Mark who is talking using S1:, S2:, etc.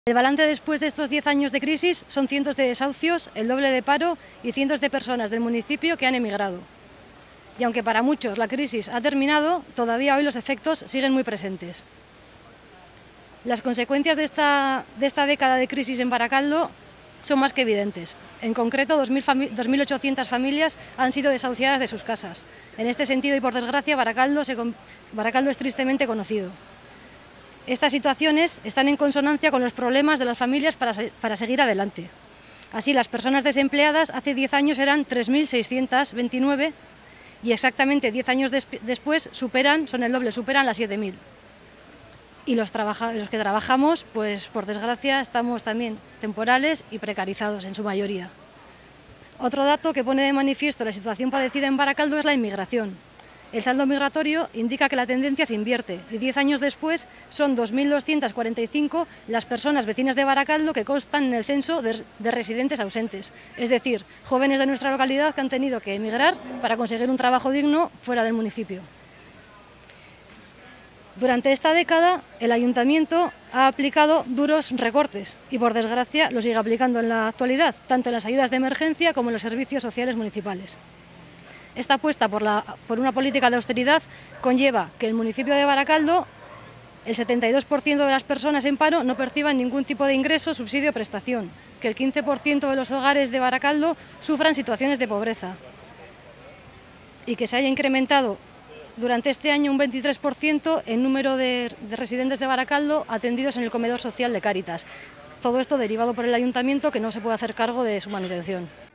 S1: El balance después de estos 10 años de crisis son cientos de desahucios, el doble de paro y cientos de personas del municipio que han emigrado. Y aunque para muchos la crisis ha terminado, todavía hoy los efectos siguen muy presentes. Las consecuencias de esta década de crisis en Barakaldo son más que evidentes. En concreto, 2.800 familias han sido desahuciadas de sus casas. En este sentido y por desgracia, Barakaldo es tristemente conocido. Estas situaciones están en consonancia con los problemas de las familias para seguir adelante. Así, las personas desempleadas hace 10 años eran 3.629 y exactamente 10 años después son el doble, superan las 7.000. Y los que trabajamos, pues por desgracia, estamos también temporales y precarizados en su mayoría. Otro dato que pone de manifiesto la situación padecida en Barakaldo es la inmigración. El saldo migratorio indica que la tendencia se invierte y 10 años después son 2.245 las personas vecinas de Barakaldo que constan en el censo de residentes ausentes, es decir, jóvenes de nuestra localidad que han tenido que emigrar para conseguir un trabajo digno fuera del municipio. Durante esta década, el ayuntamiento ha aplicado duros recortes y, por desgracia, lo sigue aplicando en la actualidad, tanto en las ayudas de emergencia como en los servicios sociales municipales. Esta apuesta por una política de austeridad conlleva que el municipio de Barakaldo, el 72% de las personas en paro no perciban ningún tipo de ingreso, subsidio o prestación, que el 15% de los hogares de Barakaldo sufran situaciones de pobreza y que se haya incrementado durante este año un 23% el número de residentes de Barakaldo atendidos en el comedor social de Cáritas. Todo esto derivado por el ayuntamiento, que no se puede hacer cargo de su manutención.